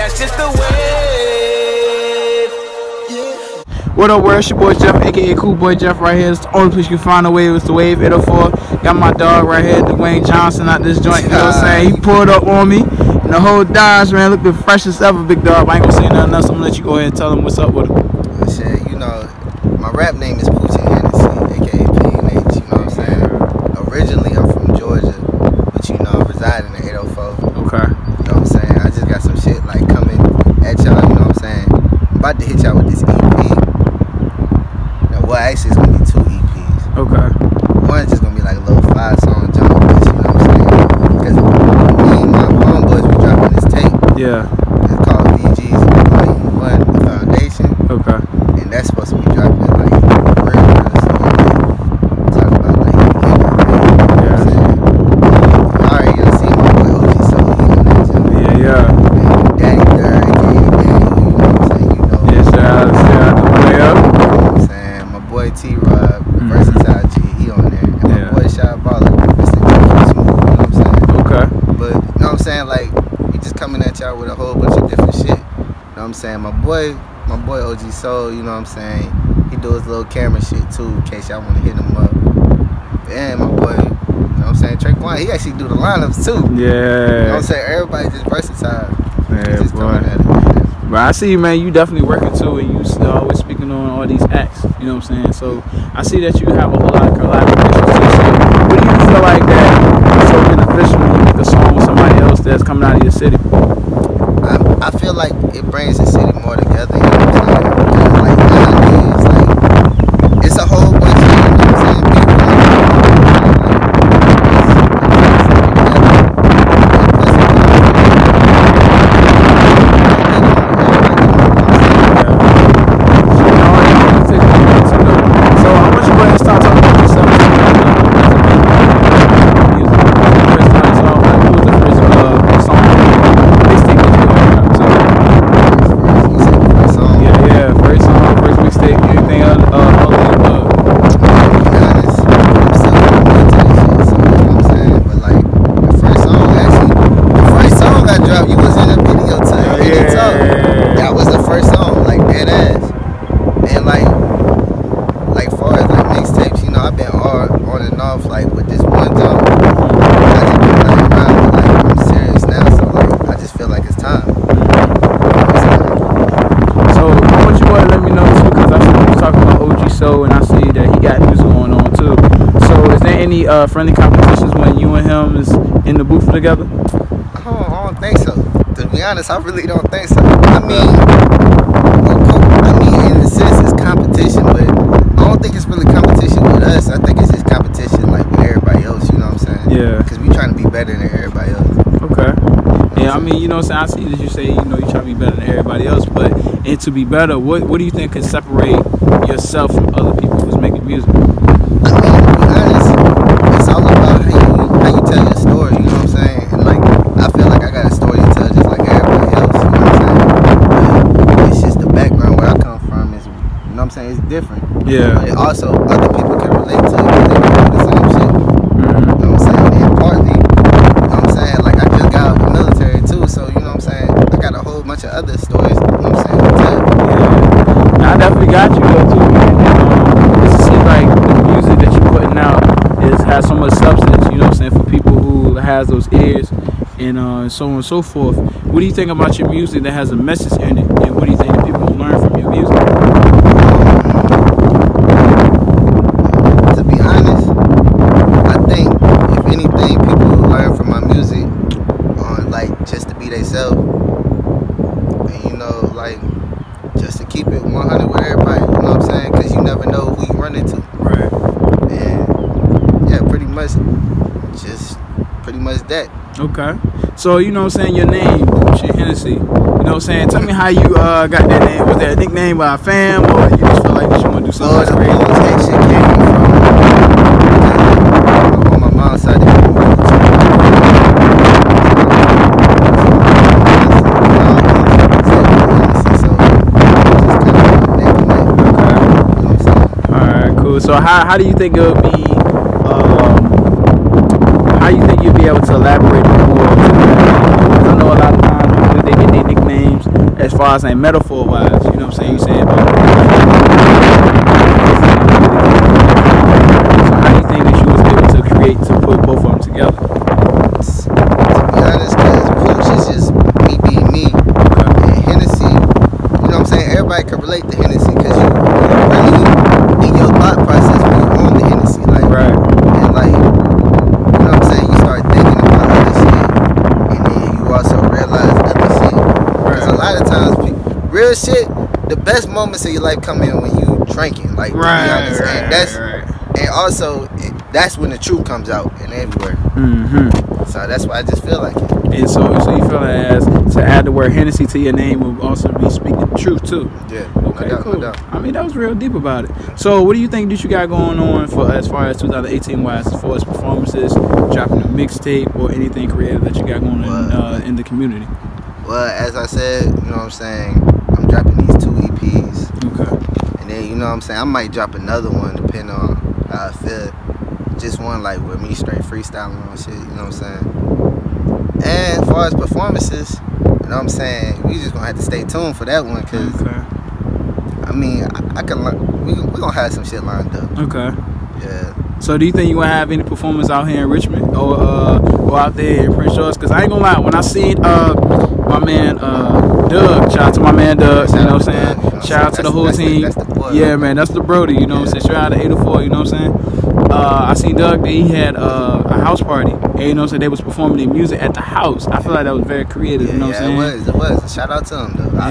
that's just the way. What up, world? It's your boy Jeff, aka Cool Boy Jeff, right here. It's the only place you can find a wave. It's the Wave 804. Got my dog right here, Dwayne Johnson, out this joint. You know what I'm saying? He pulled up on me, and the whole Dodge, man, looked the freshest ever, big dog. I ain't gonna say nothing else. I'm gonna let you go ahead and tell him what's up with him. Shit, you know, my rap name is Poochie Hennessy, aka PNH. You know what I'm saying? Originally, I'm from Georgia, but you know, I reside in the 804. Okay. You know what I'm saying? I just got some shit like coming at y'all. You know what I'm saying? I'm about to hit y'all with this EP. Well, actually, it's gonna be 2 EPs. Okay. One's just gonna be like a little 5-song jump, you know what I'm saying? Because me and my homeboys, we dropping this tape. Yeah. It's called VG's Volume 1, The Foundation. Okay. And that's supposed to be dropping like real soon. Talk about like the beginning. You know what I'm saying? I already done seen my boy OG Soul, he on that jump. Yeah. And Daddy Third, aka Daddy, you know what I'm saying? You know. Yeah, shout out to the way up. Boy T-Rob, Versatile G, he on there. And my boy Shy Baller, Mr. Smooth, you know what I'm saying? Okay. But, you know what I'm saying? Like, we just coming at y'all with a whole bunch of different shit. You know what I'm saying? My boy OG Soul, you know what I'm saying? He do his little camera shit too, in case y'all want to hit him up. And my boy, you know what I'm saying? Traquan, he actually do the lineups too. Yeah. You know what I'm saying? Everybody just versatile. Yeah, just boy. coming at it. But I see, man, you definitely working too, and you still always speaking on all these acts, you know what I'm saying? So I see that you have a whole lot of collaborations too. So what do you feel like that is so beneficial when you make a song with somebody else that's coming out of your city? I feel like it brings the city more together, you know what I'm saying? Because like nowadays, like, it's a whole bunch of, you know what I'm saying, people and I see that he got music going on too. So is there any friendly competitions when you and him is in the booth together? I don't think so. To be honest, I really don't think so. I mean, in a sense, it's competition, but I don't think it's really competition with us. I think it's just competition like with everybody else. You know what I'm saying? Yeah. Because we trying to be better than everybody else. Okay. Yeah, I mean, you know what I'm saying? I see that you say, you know, you try to be better than everybody else, but and to be better, what do you think could separate yourself from other people who's making music? I mean, to be honest, it's all about how you tell your story, you know what I'm saying? And like, I feel like I got a story to tell just like everybody else, you know what I'm saying? But it's just the background where I come from is, you know what I'm saying, it's different. Yeah. But also, other people can relate to it because they go through the same shit. You know what I'm saying? And partly, you know what I'm saying, like I just got out of the military too, so you know what I'm saying, I got a whole bunch of other stories, you know what I'm saying, to tell. Yeah. I definitely got you though too, man. It seems like the music that you're putting out has so much substance, you know what I'm saying, for people who has those ears and so on and so forth. What do you think about your music that has a message in it, and what do you think that people will learn from your music? To be honest, I think if anything, people will learn from my music on like just to be themselves, and you know, like just to keep it 100 with everybody. You know what I'm saying? Because you never know who you run into. Right. And yeah, pretty much that. Okay. So, you know what I'm saying, your name, Poochie Hennessy, you know what I'm saying? Tell me how you got that name. Was that a nickname by a fam, or you just feel like you want to do something crazy? That shit came from on my mom's side. Alright, cool. So how do you think it would be, how do you think you'll be able to elaborate more? Because I know a lot of times people, they get their nicknames far as like metaphor wise, you know what I'm saying? You saying about so how do you think that you was able to create to put both of them together? To be honest, cause Pooch is just me being me, and Hennessy, you know what I'm saying? Everybody can relate to Hennessy, cause you really in your thought process when you own the Hennessy, like, Right. and like, you know what I'm saying? You start thinking about other shit, and then you also realize other shit. Cause a lot of times, real shit, the best moments of your life come in when you drinking, like, to be honest, and that's, and also that's when the truth comes out and everywhere. Mm-hmm. So that's why I just feel like it. And so you feel like as to add the word Hennessy to your name will also be speaking the truth too. Yeah. Okay, no doubt, cool. no doubt. I mean, that was real deep about it. So, what do you think that you got going on for as far as 2018 wise, as far as performances, dropping a mixtape, or anything creative that you got going on in the community? Well, as I said, you know what I'm saying, I'm dropping these 2 EPs, Okay. and then you know what I'm saying, I might drop another one depending on how I feel. Just one like with me straight freestyling on shit, you know what I'm saying. And as far as performances, you know what I'm saying, we just gonna have to stay tuned for that one, cause I mean, I can we gonna have some shit lined up. Okay. Yeah. So, do you think you gonna have any performance out here in Richmond or out there in Prince George? Cause I ain't gonna lie, when I seen my man Doug, shout out to my man Doug, you know what I'm saying? Shout out to the whole team. That's the boy, yeah, man, that's the Brody, you know what I'm saying? Straight out of 804, you know what I'm saying? I seen Doug, he had a house party, and you know what I'm saying, they was performing their music at the house. I feel like that was very creative, you know what I'm saying? It was. Shout out to him though.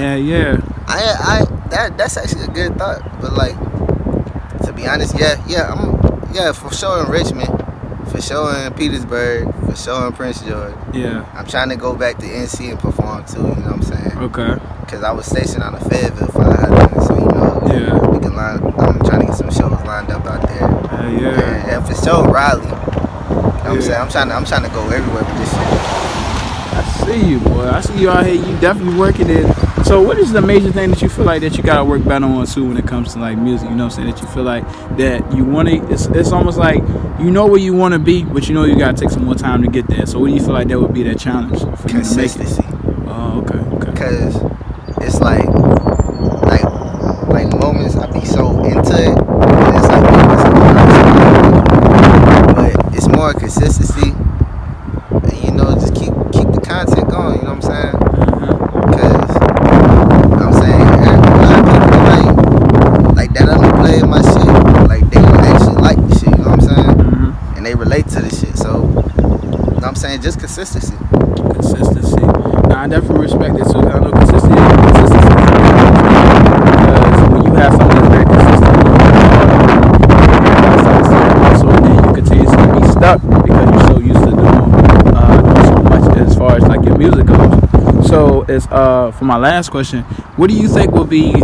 That's actually a good thought. But like, to be honest, I'm for sure in Richmond, for sure in Petersburg, for sure in Prince George. Yeah. I'm trying to go back to NC and perform too, you know what I'm saying? Okay. Cause I was stationed on the Fayetteville 500, so you know, we can I'm trying to get some shows lined up out there. And for sure Raleigh. You know what I'm saying? I'm trying to go everywhere with this shit. I see you, boy. I see you out here. You definitely working it. So, what is the major thing that you feel like that you gotta work better on too when it comes to like music? You know what I'm saying? That you feel like that you want to. It's almost like you know where you want to be, but you know you gotta take some more time to get there. So, what do you feel like that would be that challenge for you to make it? Consistency. Oh, okay. Cause it's like moments I be so into it, and it's like but it's more consistency, and you know just keep the content going. You know what I'm saying? Cause I'm saying a lot of people like that underplay my shit, like they don't actually like the shit. You know what I'm saying? And they relate to the shit. So you know what I'm saying, just consistency. Now, I definitely respect it too. I know consistency is because when you have something that's very consistent, also then you continuously be stuck because you're so used to doing so much as far as like your music goes. So, as for my last question, what do you think will be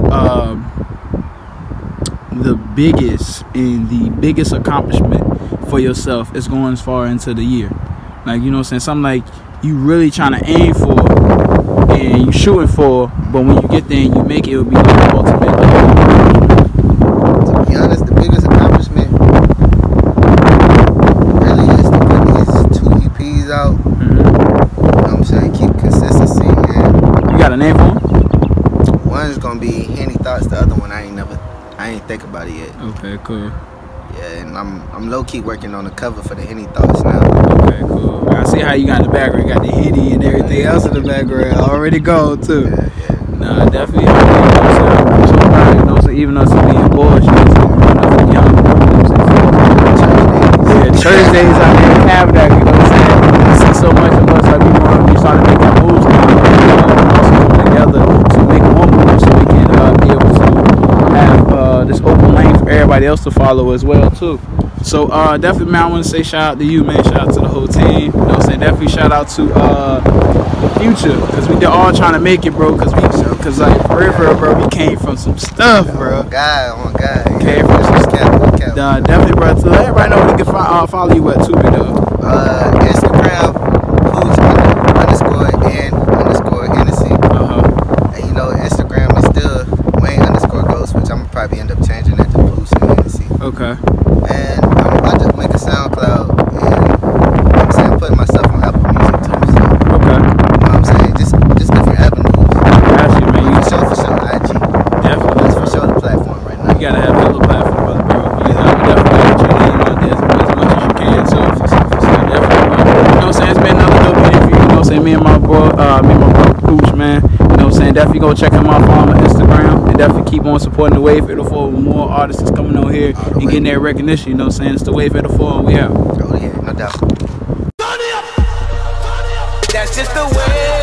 the biggest accomplishment for yourself is going as far into the year? Like, you know what I'm saying? Something like you really trying to aim for and you shooting for, but when you get there and you make it, it'll be like the ultimate. To be honest, the biggest accomplishment really is to put these 2 EPs out. You know what I'm saying? Keep consistency, man. You got a name for them? One is gonna be Henny Thoughts. The other one I ain't think about it yet. Okay, cool. Yeah, and I'm low key working on the cover for the Henny Thoughts now. Okay, cool. I see how you got in the background. You got the Henny and everything else in the background. Already gold too. Yeah. Nah, definitely. I'm so proud. You know, so even though it's being bored, you know, nothing young. You know what I'm saying? Church days out there in Havdack. You know what I'm saying? I see so much of us like we want to be starting to make that moves now. Also come together to make one move so we can be able to have this open lane for everybody else to follow as well too. So definitely, man, I want to say shout out to you, man. Shout out to the whole team. You know what I'm saying? Definitely shout out to Future, because we all trying to make it, bro. Because like for real, bro, we came from some stuff, bro. Oh God. Came from some stuff. Definitely, bro. So let everybody know we can follow you at too, man. Instagram, Pooch _and Hennessy. And you know, Instagram is still Wayne _Ghost, which I'm probably end up changing that to Pooch and Hennessy. Okay. And I'm about to make a SoundCloud, and you know what I'm saying, putting myself on Apple Music too. So, Okay. you know what I'm saying, just different avenues. Got you, man. You definitely go check him out, follow him on Instagram, and definitely keep on supporting the Wave 804 with more artists that's coming on here and getting that recognition. You know what I'm saying? It's the Wave 804, and we out. Oh yeah, no doubt. That's just the way.